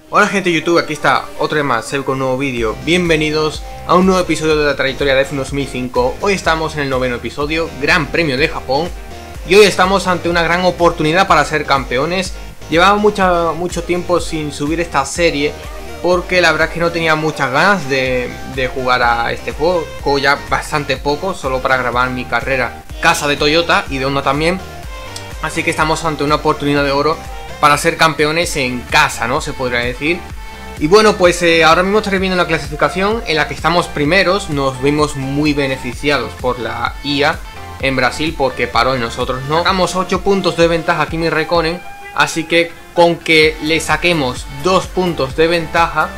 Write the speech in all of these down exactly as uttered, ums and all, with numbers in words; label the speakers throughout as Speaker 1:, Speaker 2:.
Speaker 1: Hola gente de YouTube, aquí está otra vez más, Seb con un nuevo vídeo. Bienvenidos a un nuevo episodio de la trayectoria de F uno dos mil cinco. Hoy estamos en el noveno episodio, Gran Premio de Japón. Y hoy estamos ante una gran oportunidad para ser campeones. Llevaba mucha, mucho tiempo sin subir esta serie, porque la verdad es que no tenía muchas ganas de, de jugar a este juego. Juego ya bastante poco, solo para grabar mi carrera casa de Toyota y de Honda también. Así que estamos ante una oportunidad de oro para ser campeones en casa, ¿no? Se podría decir. Y bueno, pues eh, ahora mismo estaréis viendo una clasificación en la que estamos primeros. Nos vimos muy beneficiados por la I A en Brasil porque paró y nosotros no. Sacamos ocho puntos de ventaja a Kimi Räikkönen, así que con que le saquemos dos puntos de ventaja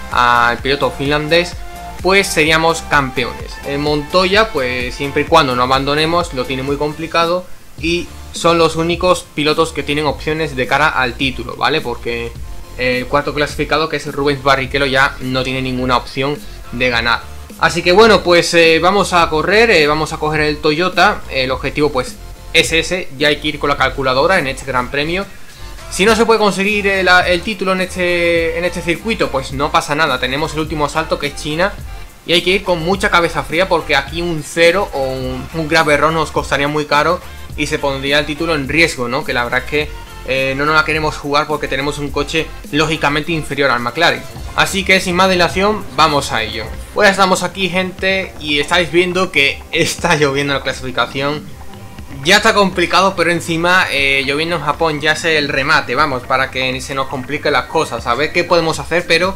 Speaker 1: al piloto finlandés, pues seríamos campeones. En Montoya, pues siempre y cuando no abandonemos, lo tiene muy complicado y son los únicos pilotos que tienen opciones de cara al título, ¿vale? Porque el cuarto clasificado, que es Rubens Barrichello, ya no tiene ninguna opción de ganar. Así que bueno, pues eh, vamos a correr, eh, vamos a coger el Toyota. El objetivo pues es ese, ya hay que ir con la calculadora en este gran premio. Si no se puede conseguir el, el título en este, en este circuito, pues no pasa nada. Tenemos el último asalto, que es China, y hay que ir con mucha cabeza fría, porque aquí un cero o un, un grave error nos costaría muy caro y se pondría el título en riesgo, ¿no? Que la verdad es que eh, no nos la queremos jugar porque tenemos un coche lógicamente inferior al McLaren. Así que sin más dilación, vamos a ello. Pues estamos aquí, gente, y estáis viendo que está lloviendo en la clasificación. Ya está complicado, pero encima eh, lloviendo en Japón ya es el remate, vamos, para que se nos compliquen las cosas. A ver qué podemos hacer, pero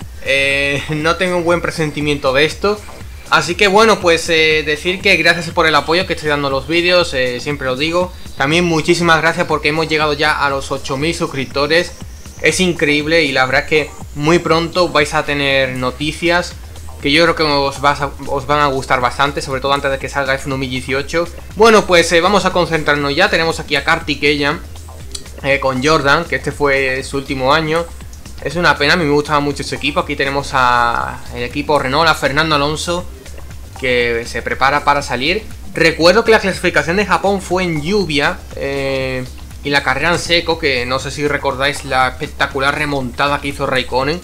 Speaker 1: eh, no tengo un buen presentimiento de esto. Así que bueno, pues eh, decir que gracias por el apoyo que estoy dando a los vídeos, eh, siempre lo digo. También muchísimas gracias porque hemos llegado ya a los ocho mil suscriptores. Es increíble y la verdad es que muy pronto vais a tener noticias que yo creo que os, vas a, os van a gustar bastante, sobre todo antes de que salga F uno dos mil dieciocho. Bueno, pues eh, vamos a concentrarnos ya. Tenemos aquí a Kartikeyan eh, con Jordan, que este fue su último año. Es una pena, a mí me gustaba mucho ese equipo. Aquí tenemos a el equipo Renault, a Fernando Alonso, que se prepara para salir. Recuerdo que la clasificación de Japón fue en lluvia eh, y la carrera en seco, que no sé si recordáis la espectacular remontada que hizo Räikkönen.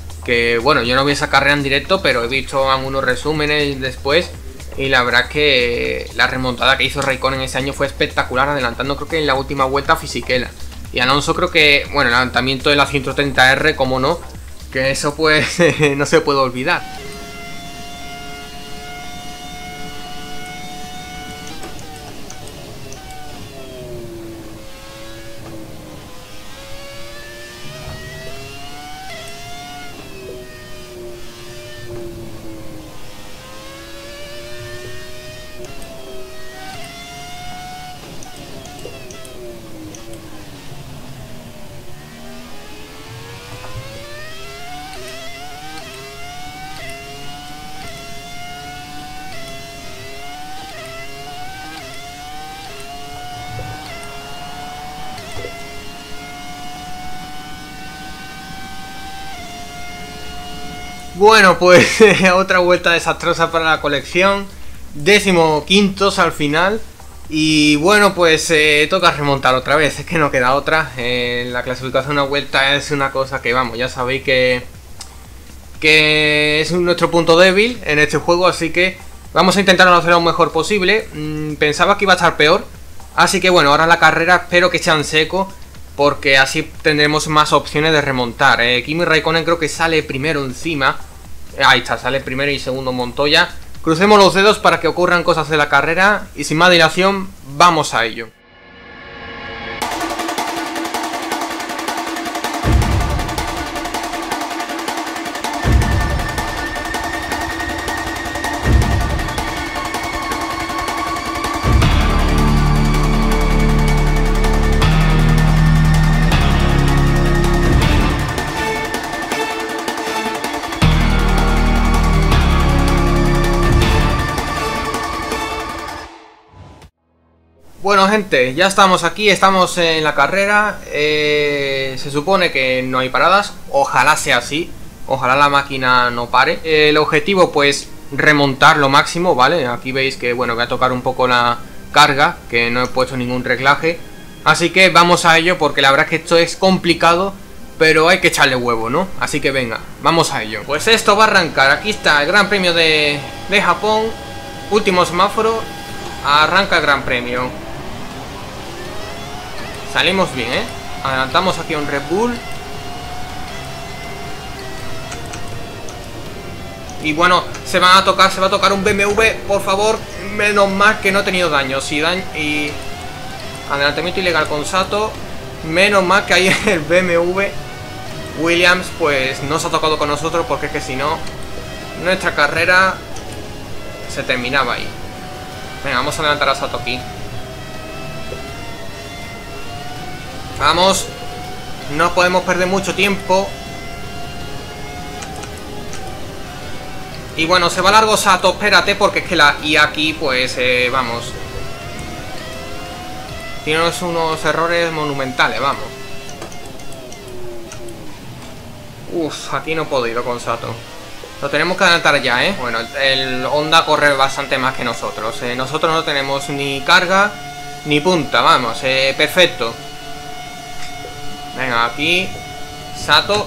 Speaker 1: Que bueno, yo no vi esa carrera en directo, pero he visto algunos resúmenes después. Y la verdad es que la remontada que hizo Räikkönen ese año fue espectacular, adelantando creo que en la última vuelta a Fisichella. Y Alonso creo que, bueno, el adelantamiento de la ciento treinta R, como no, que eso pues no se puede olvidar. Bueno, pues otra vuelta desastrosa para la colección. Décimo quintos al final. Y bueno, pues eh, toca remontar otra vez. Es que no queda otra. eh, La clasificación de una vuelta es una cosa que, vamos, ya sabéis que Que es nuestro punto débil en este juego. Así que vamos a intentar hacer lo mejor posible. mm, Pensaba que iba a estar peor. Así que bueno, ahora la carrera espero que sea en seco, porque así tendremos más opciones de remontar. eh, Kimi Räikkönen creo que sale primero encima. Ahí está, sale primero y segundo Montoya. Crucemos los dedos para que ocurran cosas de la carrera. Y sin más dilación, vamos a ello. Bueno, gente, ya estamos aquí, estamos en la carrera. eh, Se supone que no hay paradas. Ojalá sea así. Ojalá la máquina no pare. eh, El objetivo, pues, remontar lo máximo, ¿vale? Aquí veis que, bueno, voy a tocar un poco la carga, que no he puesto ningún reglaje. Así que vamos a ello, porque la verdad es que esto es complicado. pero hay que echarle huevo, ¿no? Así que venga, vamos a ello. Pues esto va a arrancar. Aquí está el Gran Premio de, de Japón. Último semáforo. Arranca el Gran Premio. Salimos bien, ¿eh? Adelantamos aquí a un Red Bull. Y bueno, se van a tocar, se va a tocar un B M W, por favor. Menos mal que no he tenido daño. Si daño y adelantamiento ilegal con Sato. Menos mal que ahí el B M W Williams pues no se ha tocado con nosotros, porque es que si no nuestra carrera se terminaba ahí. Venga, vamos a adelantar a Sato aquí. Vamos. No podemos perder mucho tiempo. Y bueno, se va largo Sato, espérate, porque es que la I A aquí, pues, eh, vamos. Tiene unos errores monumentales, vamos. Uf, aquí no puedo ir con Sato. Lo tenemos que adelantar ya, ¿eh? Bueno, el, el Honda corre bastante más que nosotros. Eh, nosotros no tenemos ni carga ni punta, vamos, eh, perfecto. Venga, aquí Sato.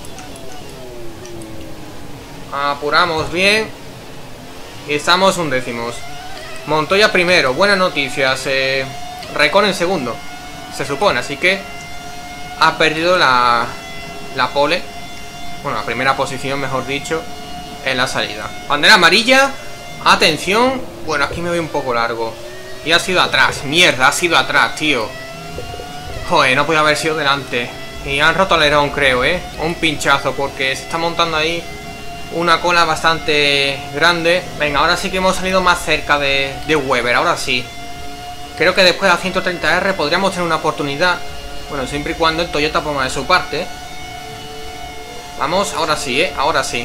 Speaker 1: Apuramos bien. Y estamos undécimos. Montoya primero, buenas noticias. eh, Raikkonen segundo, se supone, así que ha perdido la, la pole. Bueno, la primera posición, mejor dicho, en la salida. Bandera amarilla. Atención. Bueno, aquí me voy un poco largo. Y ha sido atrás, mierda, ha sido atrás, tío. Joder, no podía haber sido delante. Y han roto el alerón, creo, eh un pinchazo, porque se está montando ahí una cola bastante grande. Venga, ahora sí que hemos salido más cerca de, de Weber, ahora sí. Creo que después de la ciento treinta R podríamos tener una oportunidad. Bueno, siempre y cuando el Toyota ponga de su parte. Vamos, ahora sí, eh, ahora sí.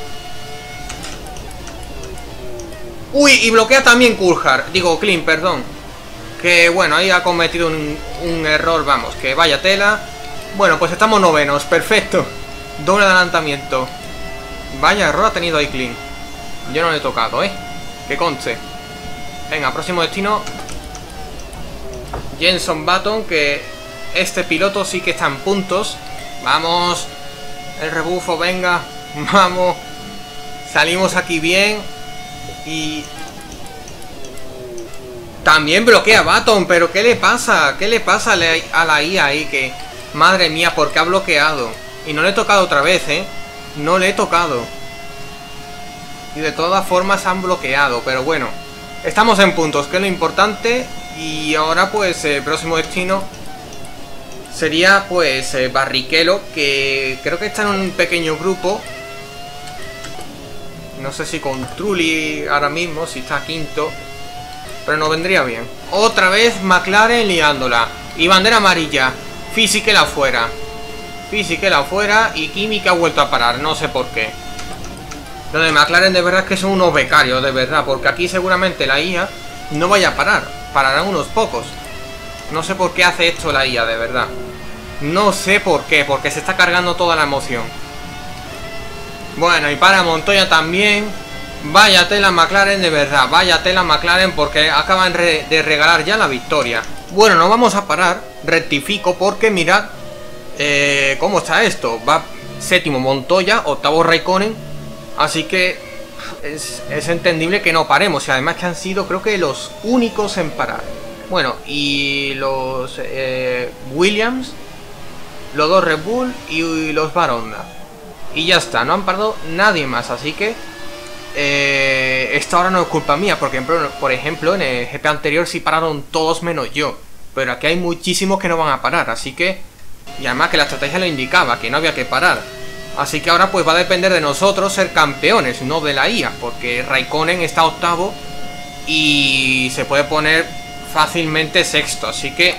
Speaker 1: Uy, y bloquea también Coulthard. Digo, Clean, perdón. Que bueno, ahí ha cometido un, un error, vamos, que vaya tela. Bueno, pues estamos novenos, perfecto. Doble adelantamiento. Vaya error ha tenido ahí Clean. Yo no le he tocado, eh. Que conste. Venga, próximo destino. Jenson Button, que este piloto sí que está en puntos. Vamos. El rebufo, venga. Vamos. Salimos aquí bien. Y también bloquea Button, pero ¿qué le pasa? ¿Qué le pasa a la I A ahí? Que, madre mía, ¿por qué ha bloqueado? Y no le he tocado otra vez, ¿eh? No le he tocado. Y de todas formas han bloqueado, pero bueno. Estamos en puntos, que es lo importante. Y ahora pues el próximo destino sería pues eh, Barrichello, que creo que está en un pequeño grupo. No sé si con Trulli ahora mismo, si está quinto, pero no vendría bien. Otra vez McLaren liándola. Y bandera amarilla. Fisichella afuera. Fisichella afuera. Y Kimi que ha vuelto a parar, no sé por qué. Lo de McLaren de verdad es que son unos becarios, de verdad. Porque aquí seguramente la I A no vaya a parar. Pararán unos pocos. No sé por qué hace esto la I A, de verdad. No sé por qué, porque se está cargando toda la emoción. Bueno, y para Montoya también. Vaya tela McLaren, de verdad. Vaya tela McLaren, porque acaban re de regalar ya la victoria. Bueno, no vamos a parar. Rectifico, porque mirad eh, cómo está esto. Va séptimo Montoya, octavo Raikkonen. Así que es, es entendible que no paremos. Y además que han sido, creo que, los únicos en parar. Bueno, y los eh, Williams, los dos Red Bull y los Honda. Y ya está, no han parado nadie más. Así que eh, esta ahora no es culpa mía. Porque por ejemplo en el G P anterior sí pararon todos menos yo. Pero aquí hay muchísimos que no van a parar. Así que, y además que la estrategia lo indicaba, que no había que parar. Así que ahora pues va a depender de nosotros ser campeones, no de la I A. Porque Raikkonen está octavo y se puede poner fácilmente sexto. Así que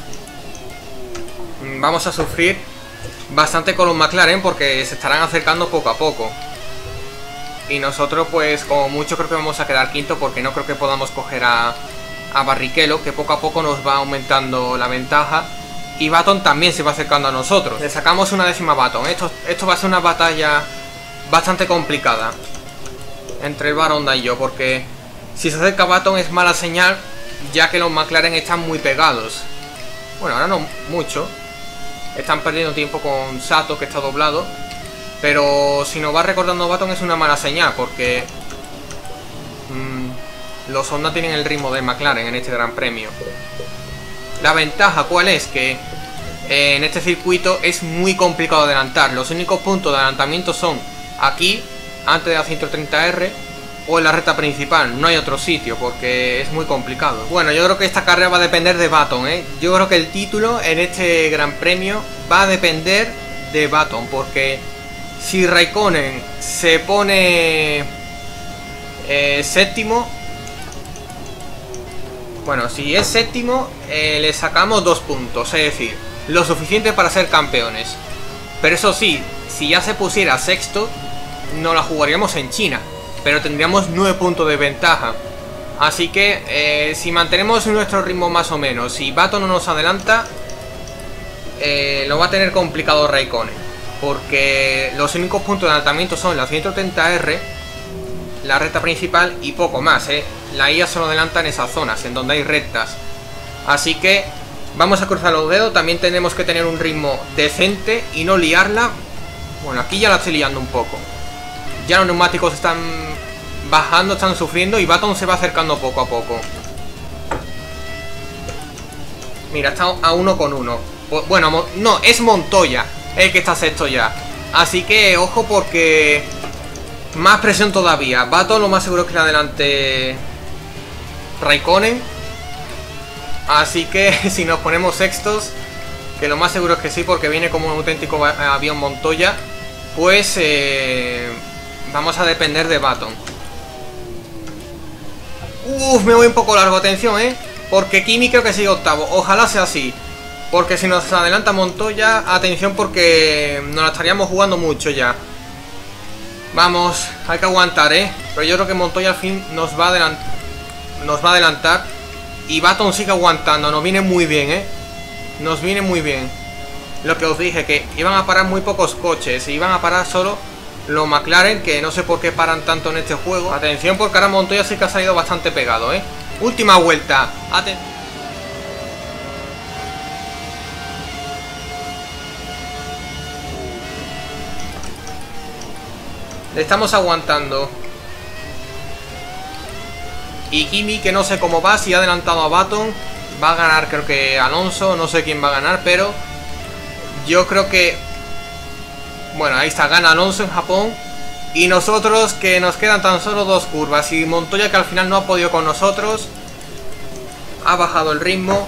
Speaker 1: vamos a sufrir bastante con los McLaren, porque se estarán acercando poco a poco. Y nosotros pues como mucho creo que vamos a quedar quinto, porque no creo que podamos coger a, a Barrichello, que poco a poco nos va aumentando la ventaja. Y Button también se va acercando a nosotros. Le sacamos una décima a Button. Esto, esto va a ser una batalla bastante complicada entre el Honda y yo, porque si se acerca Button es mala señal, ya que los McLaren están muy pegados. Bueno, ahora no mucho. están perdiendo tiempo con Sato, que está doblado. Pero si nos va recordando Baton es una mala señal, porque mmm, los Honda tienen el ritmo de McLaren en este Gran Premio. La ventaja, ¿cuál es? Que eh, en este circuito es muy complicado adelantar. Los únicos puntos de adelantamiento son aquí, antes de la ciento treinta R, o en la recta principal. No hay otro sitio, porque es muy complicado. Bueno, yo creo que esta carrera va a depender de Baton, ¿eh? Yo creo que el título en este Gran Premio va a depender de Baton, porque si Raikkonen se pone eh, séptimo, bueno, si es séptimo, eh, le sacamos dos puntos, es decir, lo suficiente para ser campeones. Pero eso sí, si ya se pusiera sexto, no la jugaríamos en China, pero tendríamos nueve puntos de ventaja. Así que eh, si mantenemos nuestro ritmo más o menos, si Baton no nos adelanta, eh, lo va a tener complicado Raikkonen, porque los únicos puntos de adelantamiento son la ciento treinta R, la recta principal y poco más, ¿eh? La I A solo adelanta en esas zonas, en donde hay rectas. Así que vamos a cruzar los dedos. También tenemos que tener un ritmo decente y no liarla. Bueno, aquí ya la estoy liando un poco. Ya los neumáticos están bajando, están sufriendo y Baton se va acercando poco a poco. Mira, está a uno con uno. Bueno, no, es Montoya el que está sexto ya. Así que ojo, porque más presión todavía. Baton lo más seguro es que le adelante Raikkonen. Así que si nos ponemos sextos, que lo más seguro es que sí, porque viene como un auténtico avión Montoya, pues eh, vamos a depender de Baton. Uff, me voy un poco largo, atención, eh, porque Kimi creo que sigue octavo. Ojalá sea así, porque si nos adelanta Montoya, atención, porque nos la estaríamos jugando mucho ya. Vamos, hay que aguantar, eh, pero yo creo que Montoya al fin nos va a adelantar. Nos va a adelantar. Y Baton sigue aguantando, nos viene muy bien, eh. Nos viene muy bien. Lo que os dije, que iban a parar muy pocos coches, iban a parar solo los McLaren, que no sé por qué paran tanto en este juego. Atención, porque ahora Montoya sí que ha salido bastante pegado, eh. Última vuelta. Atención. Le estamos aguantando. Y Kimi, que no sé cómo va, si ha adelantado a Baton. Va a ganar, creo que Alonso, no sé quién va a ganar, pero yo creo que, bueno, ahí está, gana Alonso en Japón. Y nosotros, que nos quedan tan solo dos curvas. Y Montoya, que al final no ha podido con nosotros, ha bajado el ritmo.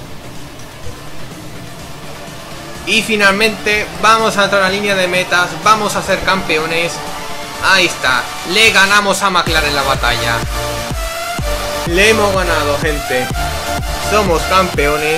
Speaker 1: Y finalmente vamos a entrar a la línea de metas. Vamos a ser campeones. Ahí está, le ganamos a McLaren la batalla. Le hemos ganado, gente. Somos campeones.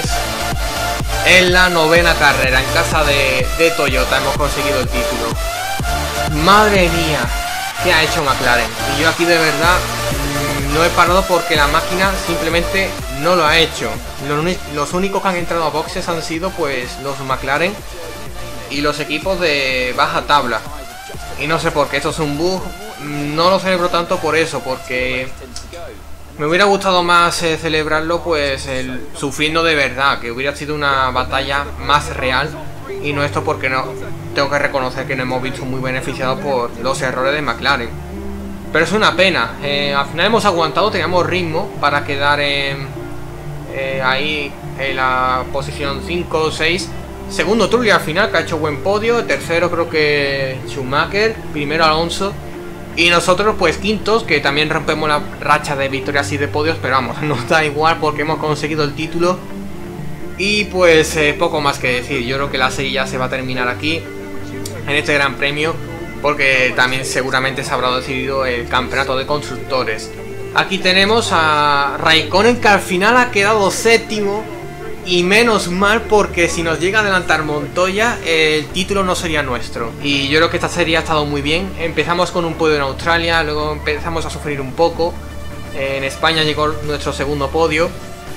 Speaker 1: En la novena carrera, en casa de, de Toyota, hemos conseguido el título. Madre mía, ¿qué ha hecho McLaren? Y yo aquí de verdad mmm, no he parado, porque la máquina simplemente no lo ha hecho. Los, los únicos que han entrado a boxes han sido pues los McLaren y los equipos de baja tabla. Y no sé por qué, esto es un bug. No lo celebro tanto por eso, porque me hubiera gustado más eh, celebrarlo pues el, sufriendo de verdad, que hubiera sido una batalla más real. Y no esto, porque no tengo que reconocer que nos hemos visto muy beneficiados por los errores de McLaren. Pero es una pena, eh, al final hemos aguantado, teníamos ritmo para quedar en, eh, ahí en la posición cinco o seis. Segundo Trulli al final, que ha hecho buen podio. Tercero creo que Schumacher. Primero Alonso. Y nosotros pues quintos, que también rompemos la racha de victorias y de podios. Pero vamos, nos da igual, porque hemos conseguido el título. Y pues eh, poco más que decir. Yo creo que la serie ya se va a terminar aquí, en este gran premio, porque también seguramente se habrá decidido el campeonato de constructores. Aquí tenemos a Raikkonen, que al final ha quedado séptimo. Y menos mal, porque si nos llega a adelantar Montoya, el título no sería nuestro. Y yo creo que esta serie ha estado muy bien. Empezamos con un podio en Australia, luego empezamos a sufrir un poco. En España llegó nuestro segundo podio.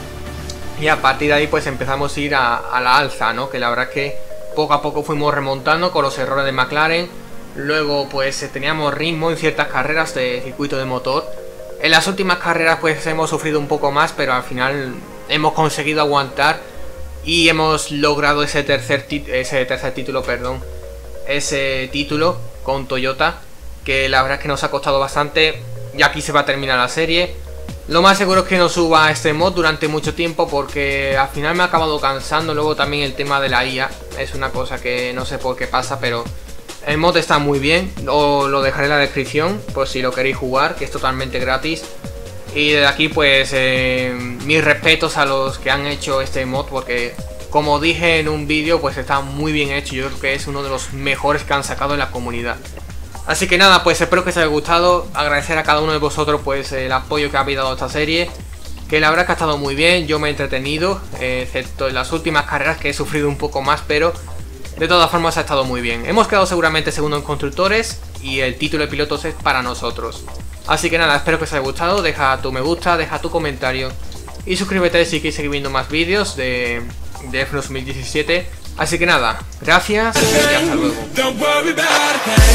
Speaker 1: Y a partir de ahí pues empezamos a ir a, a la alza, ¿no? Que la verdad es que poco a poco fuimos remontando con los errores de McLaren. Luego pues teníamos ritmo en ciertas carreras de circuito de motor. En las últimas carreras pues hemos sufrido un poco más, pero al final hemos conseguido aguantar y hemos logrado ese tercer, ese tercer título, perdón, ese título con Toyota, que la verdad es que nos ha costado bastante. Y aquí se va a terminar la serie. Lo más seguro es que no suba este mod durante mucho tiempo, porque al final me ha acabado cansando. Luego también el tema de la I A es una cosa que no sé por qué pasa, pero el mod está muy bien. Os lo dejaré en la descripción por si lo queréis jugar, que es totalmente gratis. Y desde aquí pues eh, mis respetos a los que han hecho este mod, porque como dije en un vídeo, pues está muy bien hecho. Yo creo que es uno de los mejores que han sacado en la comunidad. Así que nada, pues espero que os haya gustado. Agradecer a cada uno de vosotros pues el apoyo que habéis dado a esta serie, que la verdad es que ha estado muy bien. Yo me he entretenido, eh, excepto en las últimas carreras, que he sufrido un poco más, pero de todas formas ha estado muy bien. Hemos quedado seguramente segundo en constructores y el título de pilotos es para nosotros. Así que nada, espero que os haya gustado. Deja tu me gusta, deja tu comentario y suscríbete si quieres seguir viendo más vídeos de, de F uno dos mil diecisiete. Así que nada, gracias y hasta luego.